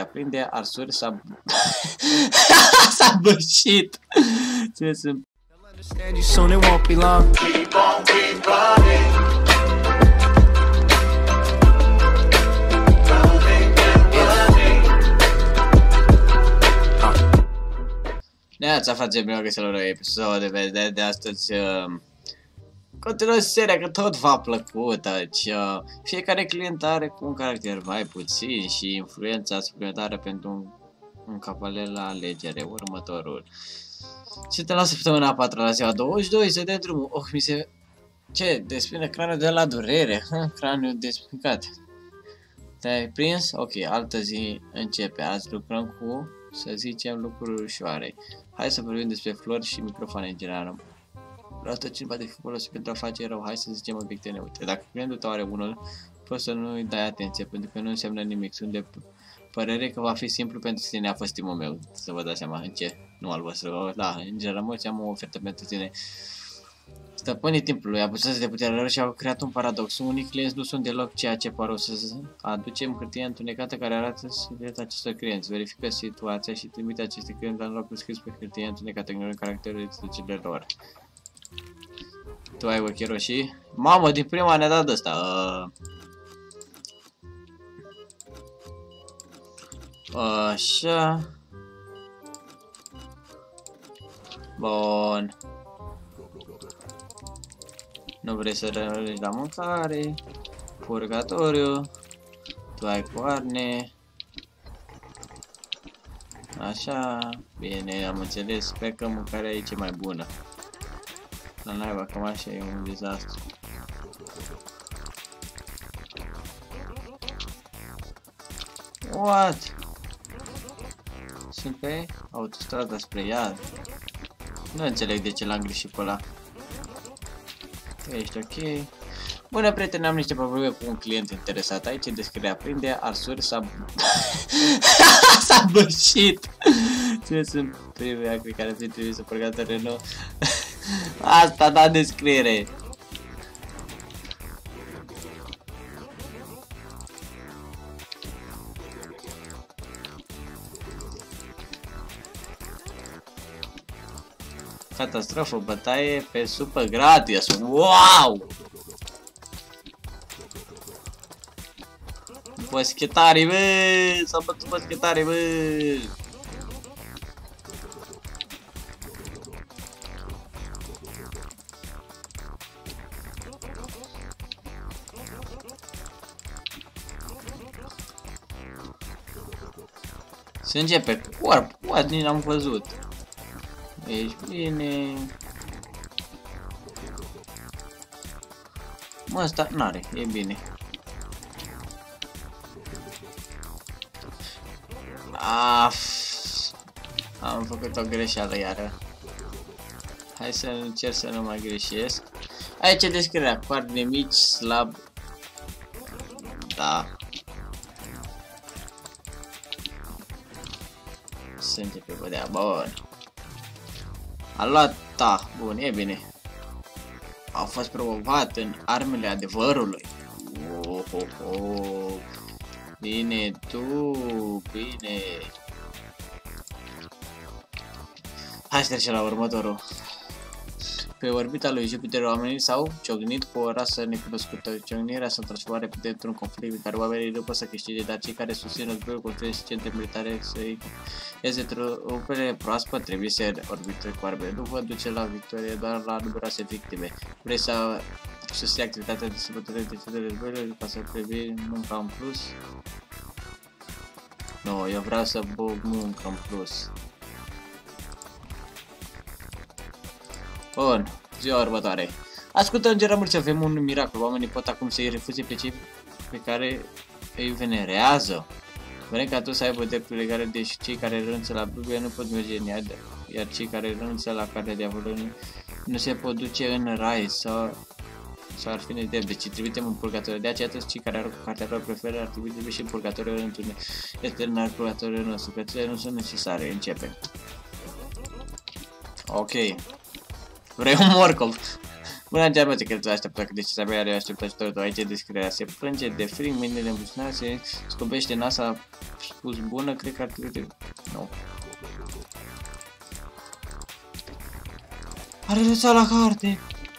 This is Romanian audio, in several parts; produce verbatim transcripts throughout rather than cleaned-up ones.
aprinde arsuri s-a s-a bășit. Ține să Understand you soon, it won't be long. Keep on, keep running. Neața, frate, bine găsit la un episod de, de, de astăzi. Uh, continuă seria, că tot v-a plăcut. Deci, uh, fiecare client are un caracter mai puțin și influența suplimentară pentru un, un capalet la alegere. Următorul. Suntem la săptămâna a patra, la ziua douăzeci și doi, se dă drumul. Oh, mi se... Ce? Despinde craniul de la durere. Craniul despicat. Te-ai prins? Ok, altă zi începe. Azi lucrăm cu, să zicem, lucruri ușoare. Hai să vorbim despre flori și microfoane în general. Vreau tot ce poate fi folosit pentru a face rău. Hai să zicem obiecte neutre. Dacă clientul tău are unul, poți să nu-i dai atenție, pentru că nu înseamnă nimic. Sunt de părere că va fi simplu pentru tine. A fost timul meu, să vă dați seama în ce. Nu al vostru. Da, în general, mulți am o ofertă pentru tine. Stăpânii timpului, abuzați de puterea lor și au creat un paradox. Unii clienți nu sunt deloc ceea ce par. O să aducem hârtie întunecată care arată secretul acestor clienți. Verifică situația și trimite aceste clienți la locul scris pe hârtie întunecată, ignorând caracteristicile lor. Tu ai ochii roșii? Mamă, din prima ne-a dat ăsta. Uh... Așa. Bun. Nu vrei să renunți la mâncare. Purgatoriu. Tu ai coarne. Așa. Bine, am înțeles. Sper că mâncarea aici e mai bună. La naiba, cam așa e un dezastru. What? Sunt pe autostrada spre iad. Nu înțeleg de ce l-am greșit pe ăla. Ești ok. Bună, prieteni, am niște probleme cu un client interesat. Aici descrie aprinde arsuri s-a s-a bășit. Ține sunt primea, cred că ar fi trebuit să pregătă Renault. Asta da descriere. Catastrofă, bătaie pe supă gratis. Wow! Boschetarii, bă! S-a bătut boschetarii, bă! Sânge pe corp? What? Nici n-am văzut. Ești bine. Mă, ăsta n-are, e bine. Af, am făcut o greșeală iară. Hai să încerc să nu mai greșesc. Aici e descrierea, coarne mici, slab. Da. Sânge pe bădea, bun. A luat, da, bun, e bine. A fost promovat în armele adevărului. Oh, oh, oh. Bine, tu, bine. Hai să trecem la următorul. Pe orbita lui Jupiter, oamenii s-au ciocnit cu o rasă necunoscută. Ciocnirea s-a transformat repede într-un conflict în care oamenii nu pot să câștige, dar cei care susțin războiul construiesc centre militare să-i iese trupele proaspăt, trebuie să orbite cu arme. Nu vă duce la victorie, doar la numeroase victime. Vrei să susții activitatea de sărbătoare de de războiului ca să previi munca în plus? Nu, eu vreau să bug muncă în plus. Bun, ziua următoare. Ascultă, Înger Mulți, avem un miracol. Oamenii pot acum să-i refuze pe cei pe care îi venerează. Vrem ca tu să aibă drepturi legale, deci cei care renunță la Biblie nu pot merge în iad, iar cei care renunță la cartea diavolului nu se pot duce în rai sau, sau ar fi nedrept. Deci trimitem în purgatoriu. De aceea toți cei care au cartea lor preferă ar trebui să și în purgatoriu într-un etern purgatoriu nostru. Cărțile nu sunt necesare. Începem. Ok. Vrei un morcov? Bună geamă, te cred, așteptă că de ce abia are așteptă ajutorul tău. Aici e descrierea. Se plânge de frig, mâinile în buzunar, se scobește nasa, a spus bună, cred că ar trebui. Nu. Are renunțat la carte.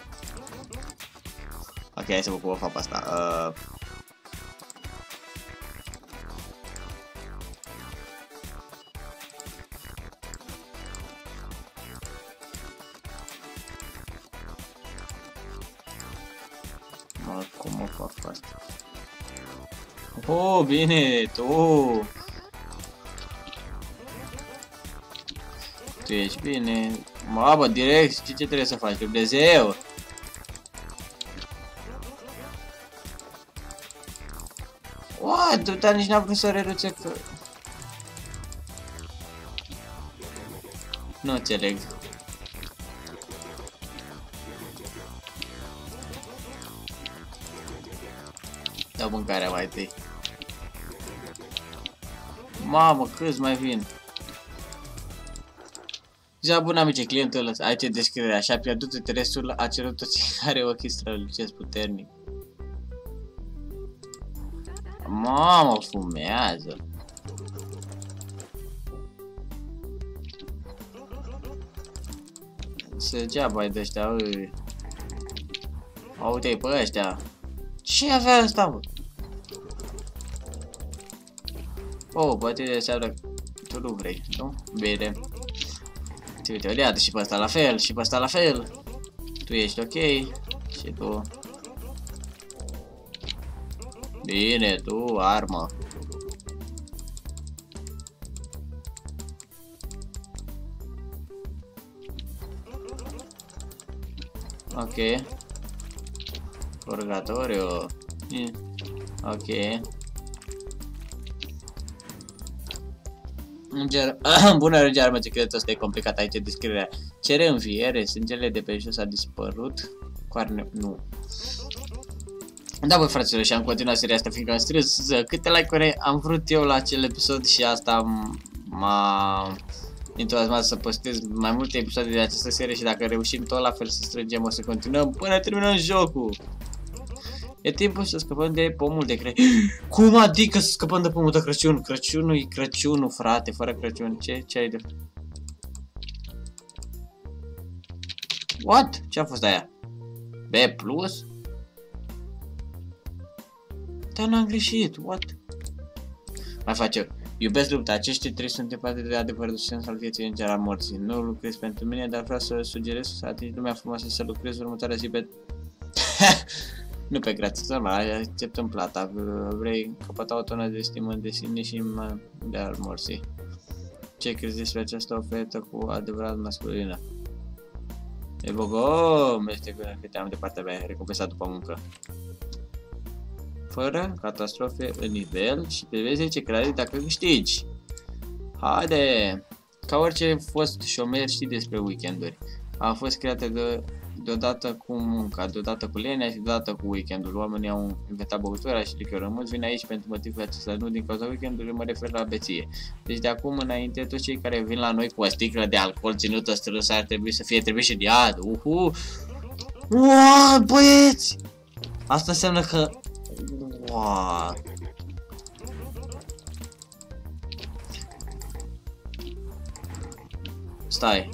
Ok, hai să vă cu fapta asta. Uh... Mă, cum mă fac asta? Oh, bine, tu! Tu ești bine. Mamă, direct, știi ce trebuie să faci? Dumnezeu! What? Dar nici n-am vrut să renunțe că... Nu înțeleg. Dau mâncarea mai întâi. Mamă, câți mai vin? Ziua bună, amice, clientul ăla, aici e descrierea. Și-a pierdut interesul, a cerut toți care ochii strălucesc puternic. Mamă, fumează. Săgeaba-i de-ăștia, ui. Uite-i pe ăștia. Ce avea ăsta, mă? Oh, poate înseamnă tu nu vrei, nu? Bine. Uite, uite, iată și pe ăsta la fel, și pe ăsta la fel. Tu ești ok, și tu. Bine, tu, armă. Ok. Purgatoriu. Ok. Înger... Bună rege, armă, ce credeți, asta e complicat, aici e descrierea. Cere înviere, sângele de pe jos a dispărut. Coarne... nu. Da, băi, fraților, și am continuat seria asta, fiindcă am strâns câte like-uri am vrut eu la acel episod și asta m-a entuziasmat să postez mai multe episoade de această serie și dacă reușim tot la fel să strângem, o să continuăm până terminăm jocul. E timpul să scăpăm de pomul de Crăciun. Cum adică să scăpăm de pomul de Crăciun? Crăciunul e Crăciunul, frate, fără Crăciun. Ce? Ce ai de... What? Ce a fost aia? B plus? Dar n-am greșit, what? Mai face. Iubesc lupta, acești trei sunt departe de adevărul sens al vieții în al morții. Nu lucrez pentru mine, dar vreau să sugerez să atingi lumea frumoasă să lucrez următoarea zi pe... Nu pe gratis, normal, acceptăm plata. Vrei căpăta o tonă de stimă de sine și de al morții. Ce crezi despre această ofertă cu adevărat masculină? E bogom, este bine că te-am de partea mea, recompensat după muncă. Fără catastrofe în nivel și te vezi zece credite dacă câștigi. Haide! Ca orice fost șomer știi despre weekenduri. A fost creată de, deodată cu munca, deodată cu lenea și deodată cu weekendul. Oamenii au inventat băutura și lichiorul. Mulți vin aici pentru motivul acesta, nu din cauza weekendului, mă refer la beție. Deci de acum înainte, toți cei care vin la noi cu o sticlă de alcool ținută strânsă ar trebui să fie trebuie și de iad. Uhu! Uaa, băieți! Asta înseamnă că... Uaa! Stai.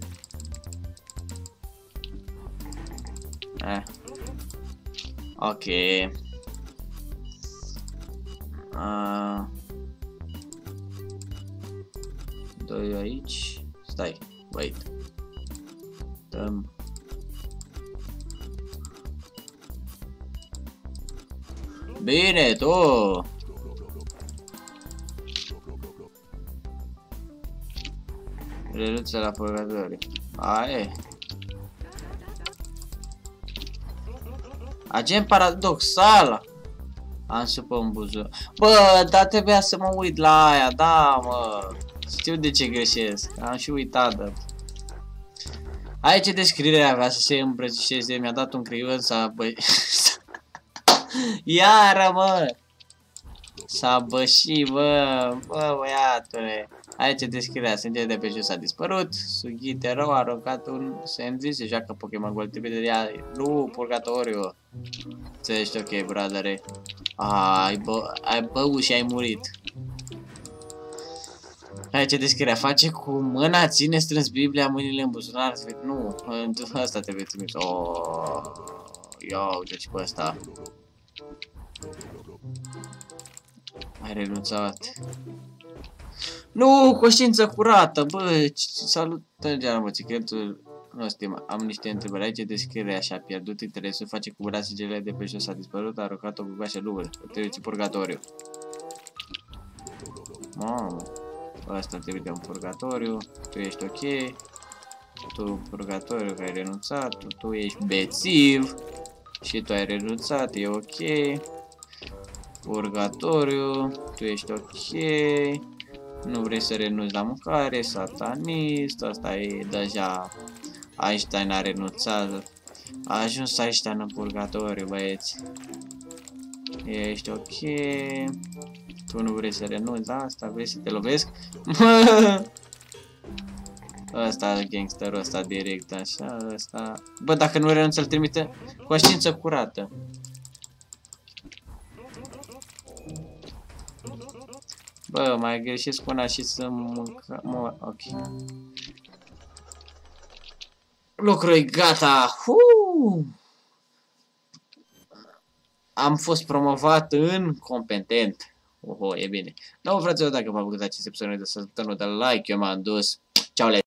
Eh. Ok. Uh. Doi aici. Stai. Wait. Dăm. Bine, tu. Renunță la purgatoriu. Aia. Agent paradoxal. Am supă în buzunar. Bă, dar trebuia să mă uit la aia, da, mă. Știu de ce greșesc. Am și uitat, da. Aici descrierea avea să se îmbrățișeze. Mi-a dat un creion să... Băi... Iară, mă. S-a bășit, bă, bă, băiatule. Aici descria, sângele de pe jos a dispărut. Sughite rău, a aruncat un sandwich, se joacă Pokémon Gold, trebuie de ea. Nu, purgatoriu. Ți ești ok, bradere. Ai, bă, ai băut și ai murit. Aici descria, face cu mâna, ține strâns Biblia, mâinile în buzunar. Nu, asta trebuie trimis. Oh, ia uite și pe ăsta. Ai renunțat. Nu, conștiință curată, bă, salutări, motocicletul. Nu stima, am niște întrebări aici, descrie așa, pierdut interesul, face cu brațe sângele de pe jos, a dispărut, a aruncat o gugașă lubă, trebuie purgatoriu. Mamă, ăsta trebuie de un purgatoriu, tu ești ok, tu purgatoriu că ai renunțat, tu, tu ești bețiv și tu ai renunțat, e ok. Purgatoriu, tu ești ok. Nu vrei să renunți la mâncare, satanist, asta e deja. Einstein a renunțat. A ajuns Einstein în purgatoriu, băieți. Ești ok. Tu nu vrei să renunți la asta, vrei să te lovesc? Ăsta, gangsterul ăsta direct, așa, ăsta. Bă, dacă nu renunță, îl trimite conștiință curată. Bă, mai greșesc una și să mânca... Mă, ok. Lucrul-i gata! Huu! Am fost promovat în competent. Oho, e bine. Nu, fraților, dacă v-a plăcut acest episod de săptămână, de like, eu m-am dus. Ceau,